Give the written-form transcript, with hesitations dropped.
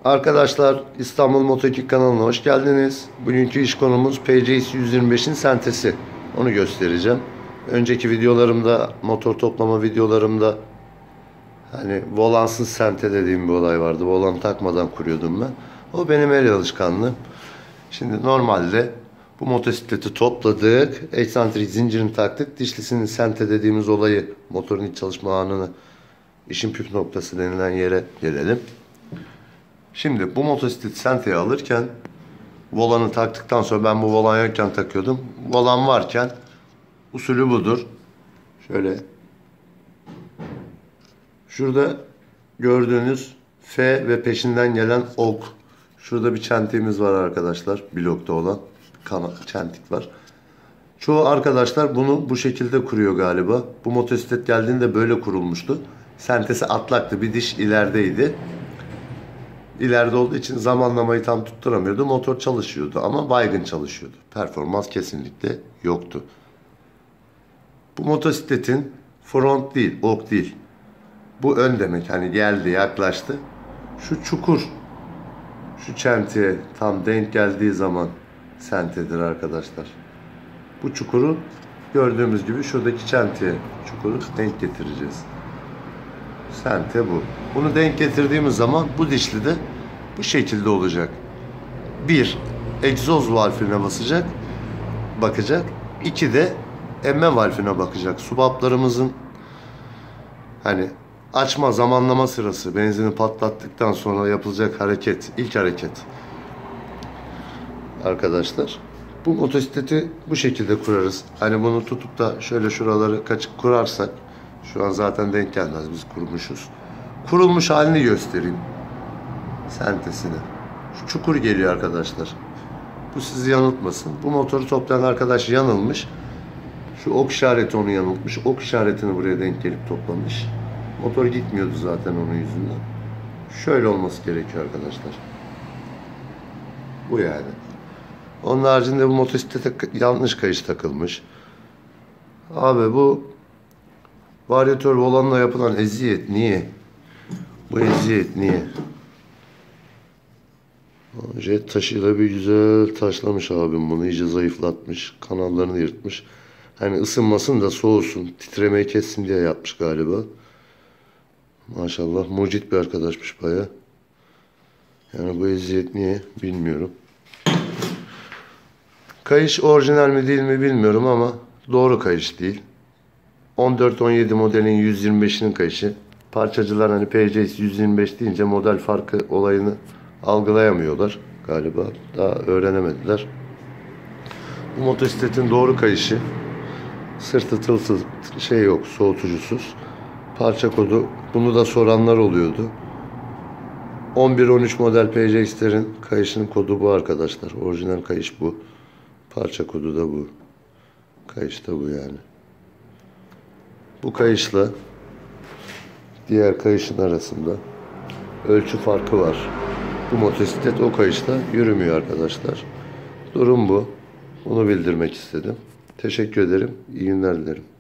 Arkadaşlar, İstanbul Moto2 kanalına hoş geldiniz. Bugünkü iş konumuz PCX 125'in sentesi. Onu göstereceğim. Önceki videolarımda, motor toplama videolarımda hani volansız sente dediğim bir olay vardı. Volan takmadan kuruyordum ben. O benim el alışkanlığım. Şimdi normalde bu motosikleti topladık. Eksantrik zincirini taktık. Dişlisinin sente dediğimiz olayı, motorun iç çalışma anını, işin püf noktası denilen yere gelelim. Şimdi bu motosikleti senteye alırken volanı taktıktan sonra, ben bu volan yokken takıyordum. Volan varken usulü budur. Şöyle şurada gördüğünüz F ve peşinden gelen ok. Şurada bir çentiğimiz var arkadaşlar. Blokta olan çentik var. Çoğu arkadaşlar bunu bu şekilde kuruyor galiba. Bu motosiklet geldiğinde böyle kurulmuştu. Sentesi atlaktı. Bir diş ilerideydi. İleride olduğu için zamanlamayı tam tutturamıyordu. Motor çalışıyordu ama baygın çalışıyordu. Performans kesinlikle yoktu. Bu motosikletin front değil, ok değil. Bu ön demek. Hani geldi, yaklaştı. Şu çukur, şu çentiğe tam denk geldiği zaman sentedir arkadaşlar. Bu çukuru gördüğümüz gibi şuradaki çentiğe, çukuru denk getireceğiz. Sente bu. Bunu denk getirdiğimiz zaman bu dişli de bu şekilde olacak. Bir, egzoz valfine bakacak. İki de emme valfine bakacak. Subaplarımızın hani açma zamanlama sırası, benzini patlattıktan sonra yapılacak hareket, ilk hareket. Arkadaşlar, bu motosikleti bu şekilde kurarız. Hani bunu tutup da şöyle şuraları kaçık kurarsak, şu an zaten denk gelmez, biz kurmuşuz. Kurulmuş halini göstereyim. Sentesini. Şu çukur geliyor arkadaşlar. Bu sizi yanıltmasın. Bu motoru toplayan arkadaş yanılmış. Şu ok işareti onu yanıltmış. Ok işaretini buraya denk gelip toplamış. Motor gitmiyordu zaten onun yüzünden. Şöyle olması gerekiyor arkadaşlar. Bu yani. Onun haricinde bu motosiklete yanlış kayış takılmış. Abi bu varyatör volanla yapılan eziyet niye? Bu eziyet niye? Jet taşıyla bir güzel taşlamış abim bunu. İyice zayıflatmış. Kanallarını yırtmış. Hani ısınmasın da soğusun, titremeyi kessin diye yapmış galiba. Maşallah mucit bir arkadaşmış baya. Yani bu eziyet niye bilmiyorum. Kayış orijinal mi değil mi bilmiyorum ama doğru kayış değil. 14-17 modelin 125'inin kayışı. Parçacılar hani PCX 125 deyince model farkı olayını algılayamıyorlar galiba. Daha öğrenemediler. Bu motosikletin doğru kayışı. Sırtı tılsız, şey yok, soğutucusuz. Parça kodu, bunu da soranlar oluyordu. 11-13 model PCX'lerin kayışının kodu bu arkadaşlar. Orijinal kayış bu. Parça kodu da bu. Kayış da bu yani. Bu kayışla diğer kayışın arasında ölçü farkı var. Bu motosiklet o kayışla yürümüyor arkadaşlar. Durum bu. Bunu bildirmek istedim. Teşekkür ederim. İyi günler dilerim.